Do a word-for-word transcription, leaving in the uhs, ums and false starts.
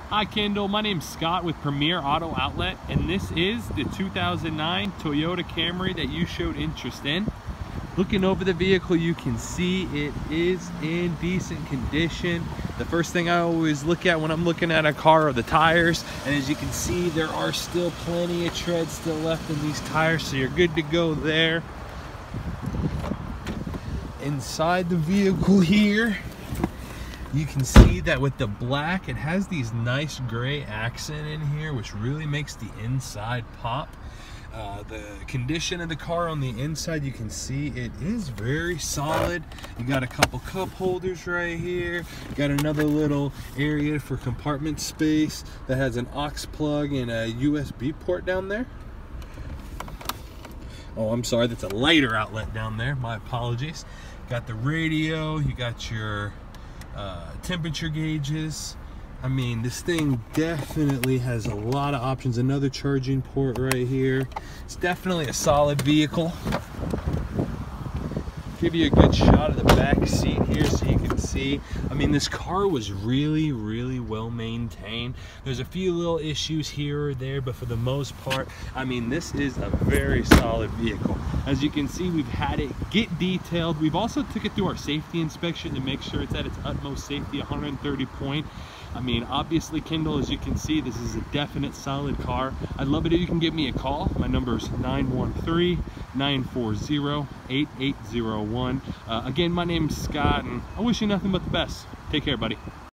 Hi Kendall, my name's Scott with Premier Auto Outlet, and this is the two thousand nine Toyota Camry that you showed interest in. Looking over the vehicle, you can see it is in decent condition. The first thing I always look at when I'm looking at a car are the tires, and as you can see, there are still plenty of tread still left in these tires, so you're good to go there. Inside the vehicle here, you can see that with the black, it has these nice gray accent in here, which really makes the inside pop. Uh, the condition of the car on the inside, you can see it is very solid. You got a couple cup holders right here. You got another little area for compartment space that has an aux plug and a U S B port down there. Oh, I'm sorry, that's a lighter outlet down there. My apologies. Got the radio, you got your uh, temperature gauges. I mean, this thing definitely has a lot of options. Another charging port right here. It's definitely a solid vehicle. Give you a good shot of the back seat here so you can see. I mean, this car was really, really well maintained. There's a few little issues here or there, but for the most part, I mean, this is a very solid vehicle. As you can see, we've had it get detailed. We've also took it through our safety inspection to make sure it's at its utmost safety, one hundred thirty point. I mean, obviously, Kendall, as you can see, this is a definite solid car. I'd love it if you can give me a call. My number is nine one three, nine four zero, eight eight zero one. Uh, again, my name's Scott, and I wish you nothing but the best. Take care, buddy.